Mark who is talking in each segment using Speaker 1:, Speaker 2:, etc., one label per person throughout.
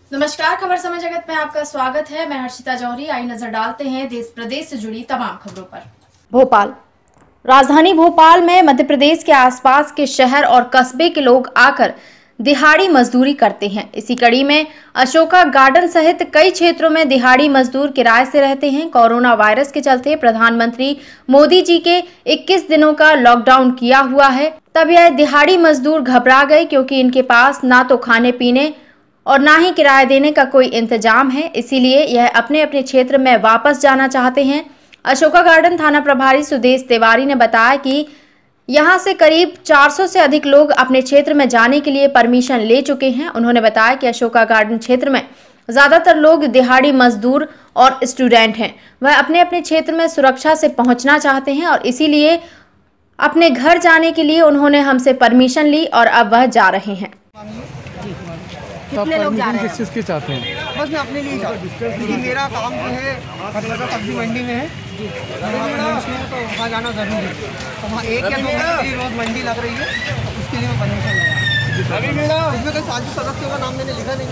Speaker 1: नमस्कार, खबर समय जगत में आपका स्वागत है। मैं हर्षिता जौहरी। आई नजर डालते हैं देश प्रदेश से जुड़ी तमाम खबरों पर। भोपाल। राजधानी भोपाल में मध्य प्रदेश के आसपास के शहर और कस्बे के लोग आकर दिहाड़ी मजदूरी करते हैं। इसी कड़ी में अशोका गार्डन सहित कई क्षेत्रों में दिहाड़ी मजदूर किराए से रहते हैं। कोरोना वायरस के चलते प्रधानमंत्री मोदी जी के 21 दिनों का लॉकडाउन किया हुआ है। तब यह दिहाड़ी मजदूर घबरा गए क्योंकि इनके पास ना तो खाने पीने और ना ही किराया देने का कोई इंतजाम है। इसीलिए यह अपने अपने क्षेत्र में वापस जाना चाहते हैं। अशोका गार्डन थाना प्रभारी सुदेश तिवारी ने बताया कि यहां से करीब 400 से अधिक लोग अपने क्षेत्र में जाने के लिए परमिशन ले चुके हैं। उन्होंने बताया कि अशोका गार्डन क्षेत्र में ज्यादातर लोग दिहाड़ी मजदूर और स्टूडेंट हैं। वह अपने अपने क्षेत्र में सुरक्षा से पहुंचना चाहते हैं और इसीलिए अपने घर जाने के लिए उन्होंने हमसे परमिशन ली और अब वह जा रहे हैं।
Speaker 2: कितने लोग जा रहे हैं?
Speaker 3: किस चीज़ की चाहते हैं?
Speaker 2: बस मैं अपने लिए चाहता हूँ क्योंकि मेरा काम जो है हर जगह सब्जी मंडी में है तो वहाँ जाना ज़रूरी है। तो वहाँ 1 या 2 घंटे की रोज़ मंडी लग रही है, उसके लिए मैं परमिशन लगा। इसमें कोई फालतू सदस्यों का नाम मैंने लिखा नहीं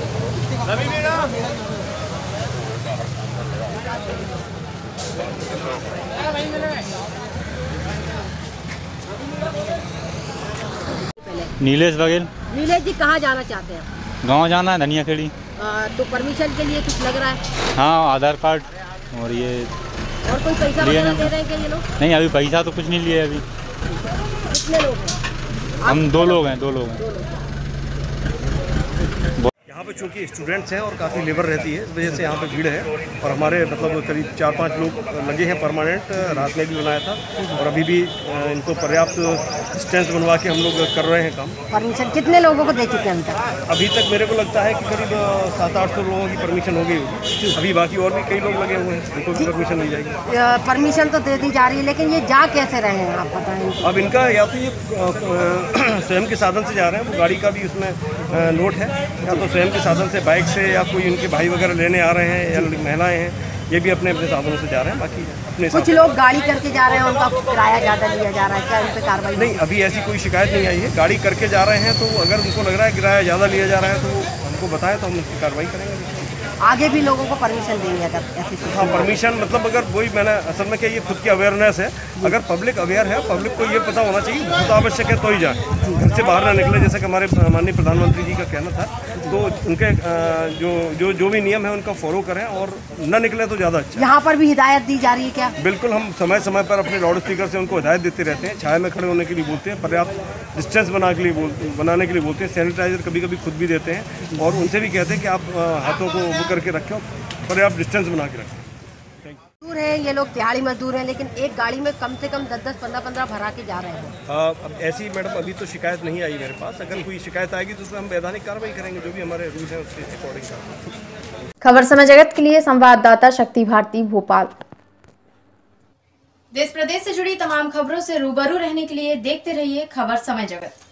Speaker 3: है। नीलेश बघेल।
Speaker 4: नीलेश जी कहाँ जाना चाहते हैं?
Speaker 3: गांव जाना है, धनिया खेड़ी।
Speaker 4: तो परमिशन के लिए कुछ लग रहा है?
Speaker 3: हाँ, आधार कार्ड और ये।
Speaker 4: और कोई पैसा वगैरह दे रहे हैं क्या ये लोग?
Speaker 3: नहीं, अभी पैसा तो कुछ नहीं लिए अभी।
Speaker 4: कितने लोग हैं?
Speaker 3: हम 2 लोग हैं। 2 लोग हैं।
Speaker 5: यहाँ पे चूँकि स्टूडेंट्स हैं और काफ़ी लेबर रहती है, इस वजह से यहाँ पे भीड़ है। और हमारे मतलब करीब 4-5 लोग लगे हैं परमानेंट। रात में भी बनाया था और अभी भी इनको पर्याप्त डिस्टेंस बनवा के हम लोग कर रहे हैं काम।
Speaker 4: परमिशन कितने लोगों को दे चुके हैं हम
Speaker 5: अभी तक मेरे को लगता है कि करीब 700-800 लोगों की परमिशन हो गई होगी। अभी बाकी और भी कई लोग लगे हुए हैं, उनको भी परमिशन दी जाएगी।
Speaker 4: परमिशन तो दे दी जा रही है, लेकिन ये जा कैसे रहे हैं आप बताएं?
Speaker 5: अब इनका या तो ये स्वयं के साधन से जा रहे हैं, वो गाड़ी का भी उसमें नोट है, या तो स्वयं के साधन से बाइक से, या कोई उनके भाई वगैरह लेने आ रहे हैं, या महिलाएं हैं, ये भी अपने अपने साधनों से जा रहे हैं। बाकी अपने
Speaker 4: कुछ लोग गाड़ी करके जा रहे हैं, उनका किराया ज़्यादा लिया जा रहा है, क्या उन पर कार्रवाई?
Speaker 5: नहीं, अभी ऐसी कोई शिकायत नहीं आई है। गाड़ी करके जा रहे हैं तो अगर उनको लग रहा है किराया ज़्यादा लिया जा रहा है तो वो हमको बताएं तो हम उसकी कार्रवाई करेंगे।
Speaker 4: आगे भी लोगों को परमिशन देंगे अगर ऐसी?
Speaker 5: हाँ, परमिशन मतलब अगर वही मैंने असल में क्या, ये खुद की अवेयरनेस है। अगर पब्लिक अवेयर है, पब्लिक को ये पता होना चाहिए बहुत आवश्यक है तो ही जाए, घर से बाहर ना निकले। जैसे कि हमारे माननीय प्रधानमंत्री जी का कहना था, तो उनके जो भी नियम है उनका फॉलो करें और न निकले तो ज़्यादा अच्छा।
Speaker 4: यहाँ पर भी हिदायत दी जा रही है क्या?
Speaker 5: बिल्कुल, हम समय समय पर अपने लाउड स्पीकर से उनको हिदायत देते रहते हैं। छाया में खड़े होने के लिए बोलते हैं, पर्याप्त डिस्टेंस बनाने के लिए बोलते हैं। सैनिटाइजर कभी कभी खुद भी देते हैं और उनसे भी कहते हैं कि आप हाथों को वो करके रखें, पर्याप्त डिस्टेंस बना के रखें।
Speaker 4: मजदूर हैं ये लोग, दिहाड़ी मजदूर हैं, लेकिन एक गाड़ी में कम से कम 10-10, 15-15 भरा के जा रहे हैं।
Speaker 5: अब ऐसी मैडम अभी तो शिकायत नहीं आई मेरे पास। अगर कोई शिकायत आएगी तो उसमें हम वैधानिक कार्रवाई करेंगे, जो भी हमारे रूल हैं उसके अकॉर्डिंग।
Speaker 1: खबर समय जगत के लिए संवाददाता शक्ति भारती, भोपाल। देश प्रदेश से जुड़ी तमाम खबरों से रूबरू रहने के लिए देखते रहिए खबर समय जगत।